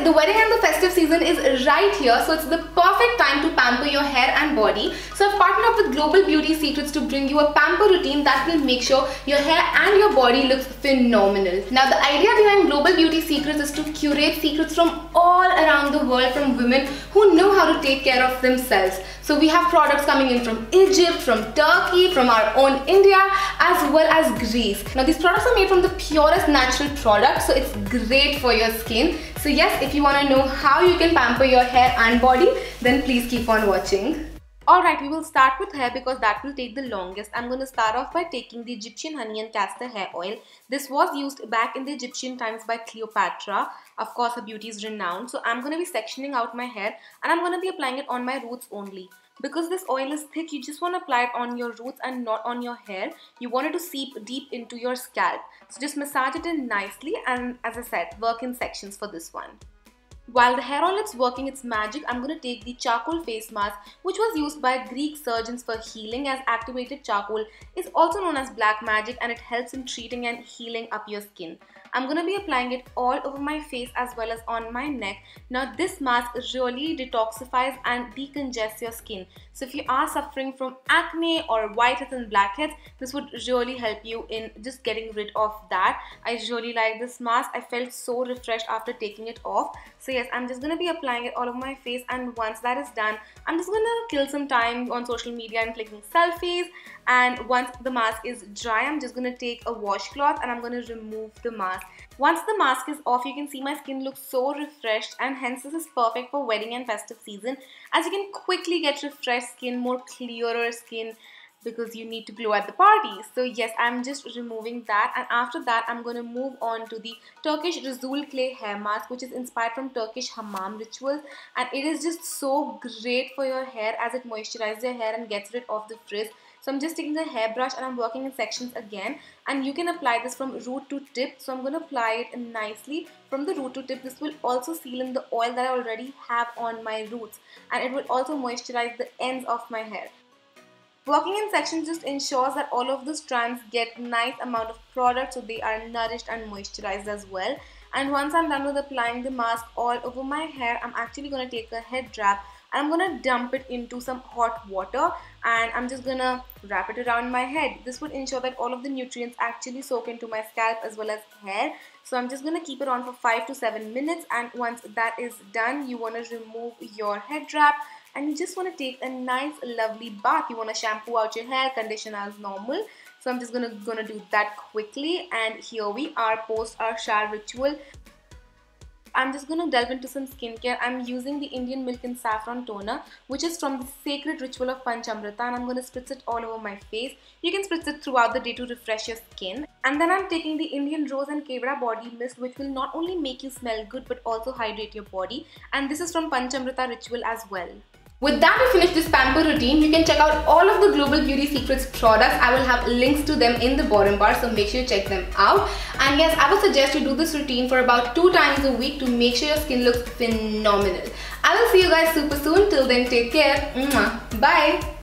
guys, the wedding and the festive season is right here, so it's the perfect time to pamper your hair and body. So I've partnered up with Global Beauty Secrets to bring you a pamper routine that will make sure your hair and your body looks phenomenal. Now the idea behind Global Beauty Secrets is to curate secrets from all around the world from women who know how to take care of themselves. So we have products coming in from Egypt, from Turkey, from our own India, as well as Greece. Now these products are made from the purest natural products, so it's great for your skin. So yes, if you want to know how you can pamper your hair and body, then please keep on watching. Alright, we will start with hair because that will take the longest. I'm going to start off by taking the Egyptian honey and castor hair oil. This was used back in the Egyptian times by Cleopatra. Of course, her beauty is renowned. So I'm going to be sectioning out my hair and I'm going to be applying it on my roots only. Because this oil is thick, you just want to apply it on your roots and not on your hair. You want it to seep deep into your scalp. So just massage it in nicely and, as I said, work in sections for this one. While the hair oil is working its magic, I'm going to take the charcoal face mask, which was used by Greek surgeons for healing, as activated charcoal is also known as black magic and it helps in treating and healing up your skin. I'm going to be applying it all over my face as well as on my neck. Now this mask really detoxifies and decongests your skin. So if you are suffering from acne or whiteheads and blackheads, this would really help you in just getting rid of that. I really like this mask. I felt so refreshed after taking it off. So yes, I'm just going to be applying it all over my face, and once that is done, I'm just going to kill some time on social media and clicking selfies. And once the mask is dry, I'm just going to take a washcloth and I'm going to remove the mask. Once the mask is off, you can see my skin looks so refreshed, and hence this is perfect for wedding and festive season, as you can quickly get refreshed skin, more clearer skin, because you need to glow at the party. So yes, I'm just removing that, and after that I'm going to move on to the Turkish Rasul clay hair mask, which is inspired from Turkish hammam rituals, and it is just so great for your hair as it moisturizes your hair and gets rid of the frizz. So I'm just taking the hairbrush and I'm working in sections again, and you can apply this from root to tip. So I'm going to apply it nicely from the root to tip. This will also seal in the oil that I already have on my roots, and it will also moisturize the ends of my hair. Working in sections just ensures that all of the strands get nice amount of product, so they are nourished and moisturized as well. And once I'm done with applying the mask all over my hair, I'm actually going to take a head wrap and I'm going to dump it into some hot water, and I'm just going to wrap it around my head. This would ensure that all of the nutrients actually soak into my scalp as well as hair. So I'm just going to keep it on for 5 to 7 minutes, and once that is done, you want to remove your head wrap and you just want to take a nice lovely bath. You want to shampoo out your hair, condition as normal. So I'm just gonna do that quickly, and here we are post our shower ritual. I'm just going to delve into some skincare. I'm using the Indian Milk and Saffron Toner, which is from the sacred ritual of Panchamrita, and I'm going to spritz it all over my face. You can spritz it throughout the day to refresh your skin. And then I'm taking the Indian Rose and Kevra Body Mist, which will not only make you smell good but also hydrate your body. And this is from Panchamrita ritual as well. With that, we finished this pamper routine. You can check out all of the Global Beauty Secrets products. I will have links to them in the bottom bar, so make sure you check them out. And yes, I would suggest you do this routine for about 2 times a week to make sure your skin looks phenomenal. I will see you guys super soon. Till then, take care. Bye.